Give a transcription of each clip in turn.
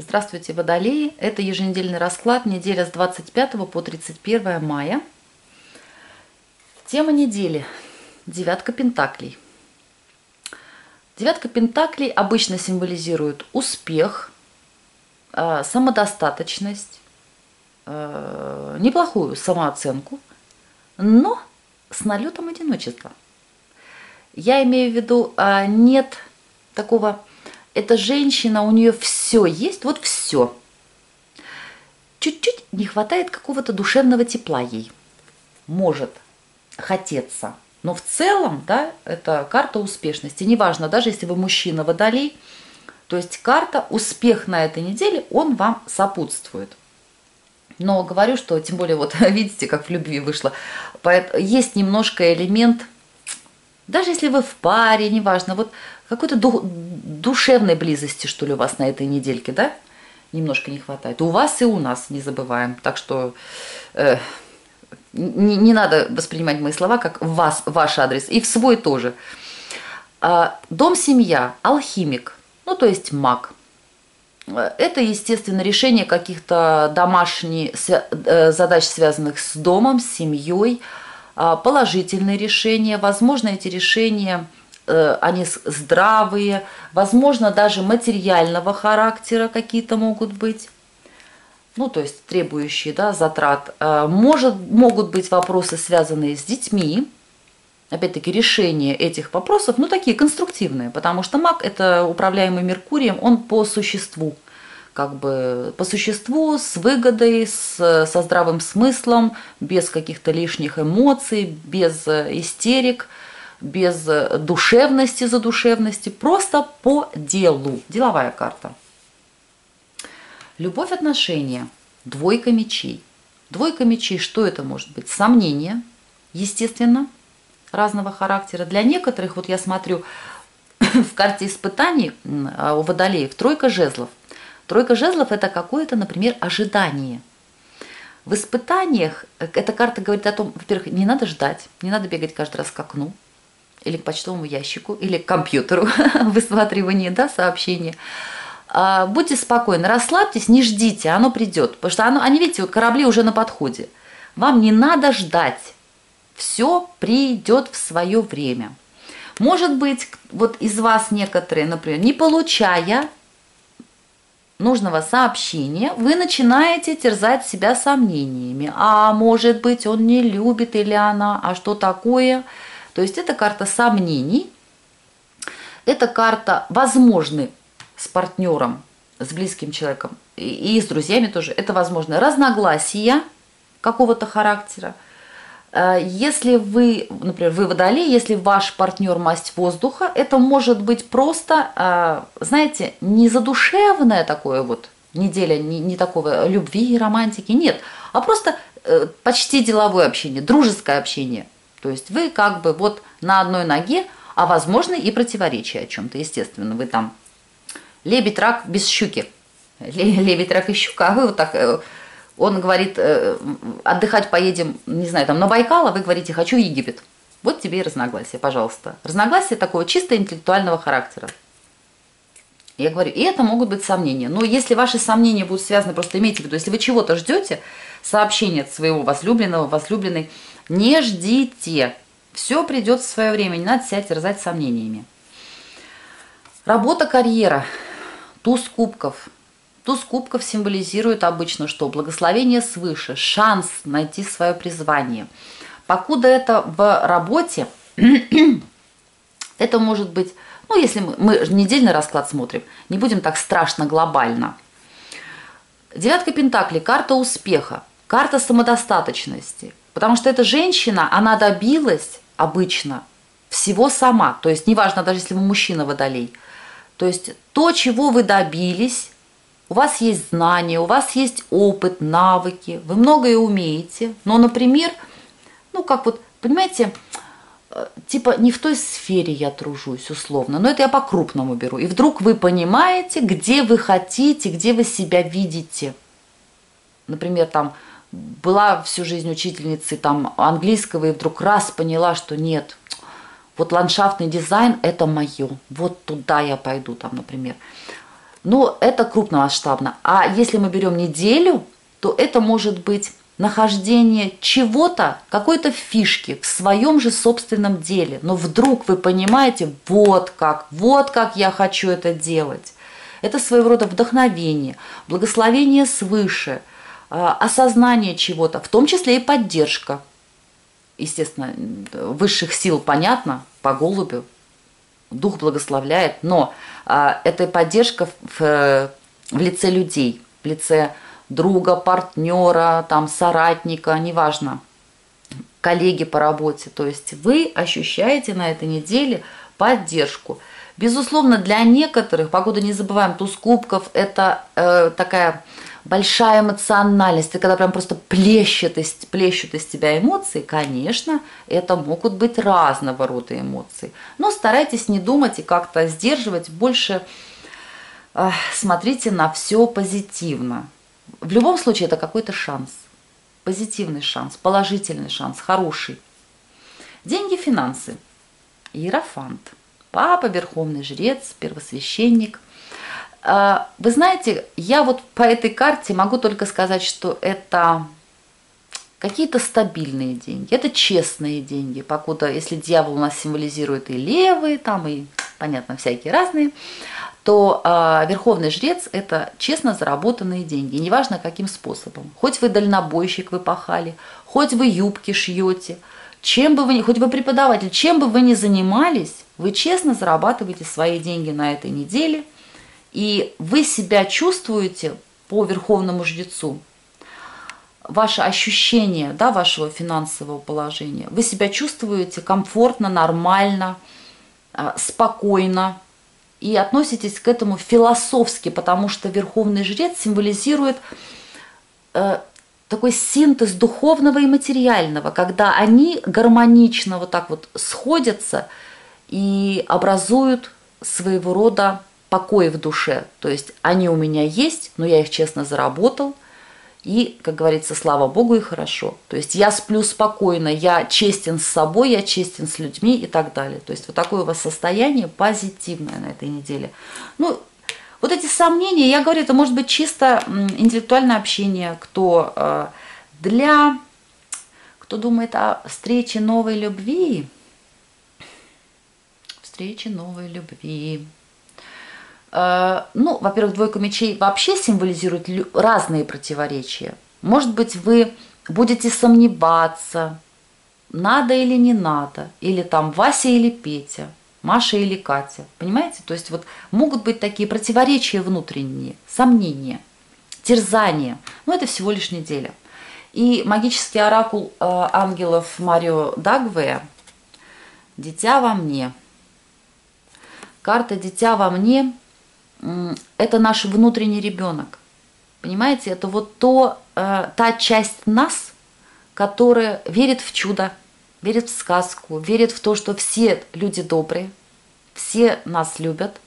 Здравствуйте, Водолеи! Это еженедельный расклад, неделя с 25 по 31 мая. Тема недели – девятка пентаклей. Девятка пентаклей обычно символизирует успех, самодостаточность, неплохую самооценку, но с налетом одиночества. Я имею в виду, нет такого... Эта женщина, у нее все есть, вот все. Чуть-чуть не хватает какого-то душевного тепла ей. Может хотеться. Но в целом, да, это карта успешности. Неважно, даже если вы мужчина водолей, то есть карта успех на этой неделе, он вам сопутствует. Но говорю, что тем более, вот видите, как в любви вышло, есть немножко элемент, даже если вы в паре, неважно, вот какой-то душевной близости, что ли, у вас на этой недельке, да, немножко не хватает. У вас и у нас, не забываем. Так что не надо воспринимать мои слова как ваш адрес, и в свой тоже. Дом, семья, алхимик, ну, то есть маг. Это, естественно, решение каких-то домашних задач, связанных с домом, с семьей, положительные решения. Возможно, эти решения... они здравые, возможно, даже материального характера какие-то могут быть, ну, то есть требующие, да, затрат. Могут быть вопросы, связанные с детьми, опять-таки решение этих вопросов, ну, такие конструктивные, потому что маг – это управляемый Меркурием, он по существу, как бы по существу, с выгодой, со здравым смыслом, без каких-то лишних эмоций, без истерик, без душевности, задушевности, просто по делу. Деловая карта. Любовь, отношения. Двойка мечей. Двойка мечей, что это может быть? Сомнения, естественно, разного характера. Для некоторых, вот я смотрю в карте испытаний у водолеев, тройка жезлов. Тройка жезлов – это какое-то, например, ожидание. В испытаниях эта карта говорит о том, во-первых, не надо ждать, не надо бегать каждый раз к окну, или к почтовому ящику, или к компьютеру, высматривание, да, сообщения. Будьте спокойны, расслабьтесь, не ждите, оно придет. Потому что они, видите, корабли уже на подходе. Вам не надо ждать. Все придет в свое время. Может быть, вот из вас некоторые, например, не получая нужного сообщения, вы начинаете терзать себя сомнениями. А может быть, он не любит или она, а что такое? То есть это карта сомнений, это карта возможны с партнером, с близким человеком и с друзьями тоже. Это возможно разногласия какого-то характера. Если вы, например, вы водолей, если ваш партнер масть воздуха, это может быть просто, знаете, не задушевное такое вот неделя, не такого любви и романтики, нет, а просто почти деловое общение, дружеское общение. То есть вы как бы вот на одной ноге, а возможно и противоречие о чем-то, естественно. Вы там лебедь, рак без щуки. Лебедь, рак и щука, а вы вот так... Он говорит, отдыхать поедем, не знаю, там на Байкал, а вы говорите, хочу в Египет. Вот тебе и разногласия, пожалуйста. Разногласия такого чисто интеллектуального характера. Я говорю, и это могут быть сомнения. Но если ваши сомнения будут связаны, просто имейте в виду, если вы чего-то ждете, сообщение от своего возлюбленного, возлюбленной, не ждите. Все придет в свое время, не надо себя терзать сомнениями. Работа, карьера, туз кубков. Туз кубков символизирует обычно что? Благословение свыше, шанс найти свое призвание. Покуда это в работе, это может быть, ну если мы недельный расклад смотрим, не будем так страшно глобально. Девятка пентаклей, карта успеха, карта самодостаточности. Потому что эта женщина, она добилась обычно всего сама. То есть неважно, даже если вы мужчина водолей. То есть то, чего вы добились, у вас есть знания, у вас есть опыт, навыки, вы многое умеете. Но, например, ну как вот, понимаете, типа не в той сфере я тружусь условно, но это я по-крупному беру. И вдруг вы понимаете, где вы хотите, где вы себя видите. Например, там была всю жизнь учительницей там, английского и вдруг раз поняла, что нет, вот ландшафтный дизайн – это мое, вот туда я пойду, там, например. Но это крупномасштабно. А если мы берем неделю, то это может быть нахождение чего-то, какой-то фишки в своем же собственном деле. Но вдруг вы понимаете, вот как я хочу это делать. Это своего рода вдохновение, благословение свыше, осознание чего-то, в том числе и поддержка. Естественно, высших сил понятно, по голубю, дух благословляет, но это поддержка в лице людей, в лице друга, партнера, там, соратника, неважно, коллеги по работе. То есть вы ощущаете на этой неделе поддержку. Безусловно, для некоторых, погода, не забываем, туз кубков – это такая большая эмоциональность, и когда прям просто плещут из тебя эмоции, конечно, это могут быть разного рода эмоции. Но старайтесь не думать и как-то сдерживать, больше смотрите на все позитивно. В любом случае это какой-то шанс, позитивный шанс, положительный шанс, хороший. Деньги, финансы, иерофант, папа, верховный жрец, первосвященник. Вы знаете, я вот по этой карте могу только сказать, что это какие-то стабильные деньги, это честные деньги, покуда, если дьявол у нас символизирует и левые, там и, понятно, всякие разные, то верховный жрец – это честно заработанные деньги, неважно каким способом. Хоть вы дальнобойщик, вы пахали, хоть вы юбки шьете, чем бы вы, хоть вы преподаватель, чем бы вы ни занимались, вы честно зарабатываете свои деньги на этой неделе, и вы себя чувствуете по верховному жрецу, ваше ощущение, да, вашего финансового положения, вы себя чувствуете комфортно, нормально, спокойно, и относитесь к этому философски, потому что верховный жрец символизирует такой синтез духовного и материального, когда они гармонично вот так вот сходятся и образуют своего рода покой в душе. То есть они у меня есть, но я их честно заработал, и, как говорится, слава Богу, и хорошо. То есть я сплю спокойно, я честен с собой, я честен с людьми и так далее. То есть вот такое у вас состояние позитивное на этой неделе. Ну, вот эти сомнения, я говорю, это может быть чисто интеллектуальное общение, кто думает о встрече новой любви. Встрече новой любви. Ну, во-первых, двойка мечей вообще символизирует разные противоречия. Может быть, вы будете сомневаться, надо или не надо, или там Вася или Петя, Маша или Катя. Понимаете? То есть вот могут быть такие противоречия внутренние, сомнения, терзания. Но это всего лишь неделя. И магический оракул ангелов Марио Дагвея «Дитя во мне». Карта «Дитя во мне» – это наш внутренний ребенок. Понимаете, это вот та часть нас, которая верит в чудо, верит в сказку, верит в то, что все люди добрые, все нас любят.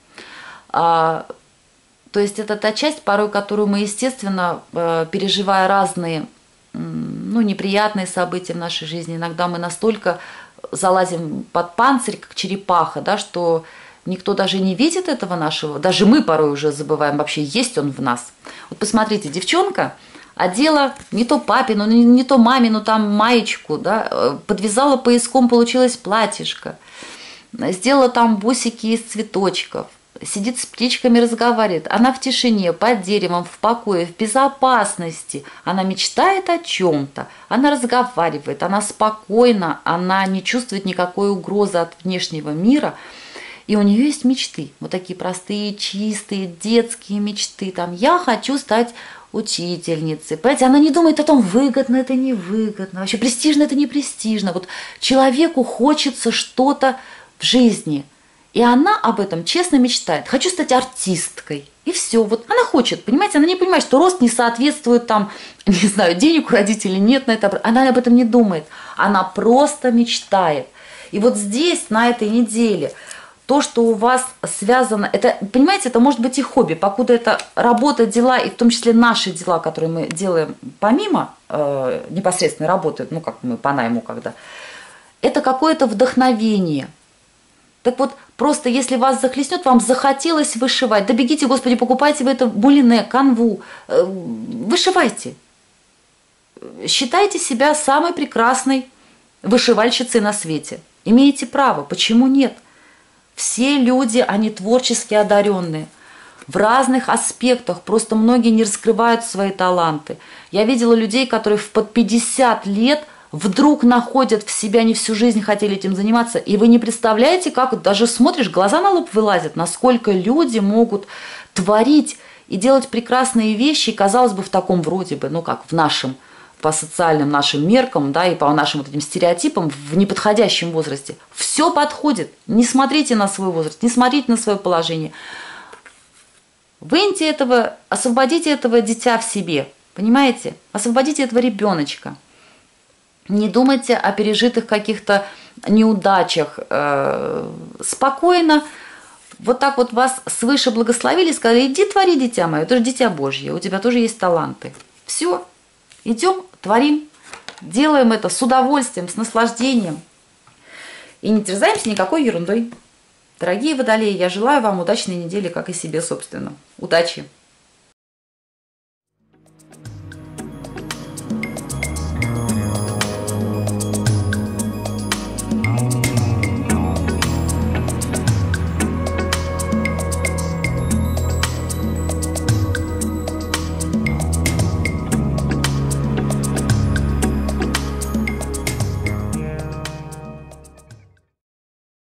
То есть это та часть, порой которую мы, естественно, переживая разные неприятные события в нашей жизни, иногда мы настолько залазим под панцирь, как черепаха, да, что никто даже не видит этого нашего, даже мы порой уже забываем, вообще есть он в нас. Вот посмотрите, девчонка одела не то папину, не то мамину там маечку, да, подвязала пояском, получилось платьишко, сделала там бусики из цветочков, сидит с птичками, разговаривает. Она в тишине, под деревом, в покое, в безопасности. Она мечтает о чем-то, она разговаривает, она спокойна, она не чувствует никакой угрозы от внешнего мира. И у нее есть мечты, вот такие простые, чистые, детские мечты. Там, я хочу стать учительницей. Понимаете, она не думает о том, выгодно это, невыгодно, вообще престижно это, не престижно. Вот человеку хочется что-то в жизни, и она об этом честно мечтает. Хочу стать артисткой. И все. Вот она хочет, понимаете, она не понимает, что рост не соответствует там, не знаю, денег у родителей нет на это. Она об этом не думает. Она просто мечтает. И вот здесь, на этой неделе, то, что у вас связано, это, понимаете, это может быть и хобби, покуда это работа, дела, и в том числе наши дела, которые мы делаем помимо непосредственной работы, ну, как мы по найму когда, это какое-то вдохновение. Так вот, просто если вас захлестнет, вам захотелось вышивать, да бегите, Господи, покупайте вы это булине, канву, вышивайте. Считайте себя самой прекрасной вышивальщицей на свете. Имеете право, почему нет? Все люди, они творчески одаренные. В разных аспектах, просто многие не раскрывают свои таланты. Я видела людей, которые под 50 лет вдруг находят в себя, они всю жизнь хотели этим заниматься, и вы не представляете, как даже смотришь, глаза на лоб вылазят, насколько люди могут творить и делать прекрасные вещи, казалось бы, в таком вроде бы, ну как в нашем, по социальным нашим меркам, да, и по нашим вот этим стереотипам в неподходящем возрасте. Все подходит. Не смотрите на свой возраст, не смотрите на свое положение. Выньте этого, освободите этого дитя в себе, понимаете? Освободите этого ребеночка. Не думайте о пережитых каких-то неудачах. Спокойно, вот так вот вас свыше благословили, сказали, иди твори, дитя мое, это же дитя Божье, у тебя тоже есть таланты. Все, идем, творим, делаем это с удовольствием, с наслаждением. И не терзаемся никакой ерундой. Дорогие водолеи, я желаю вам удачной недели, как и себе, собственно. Удачи!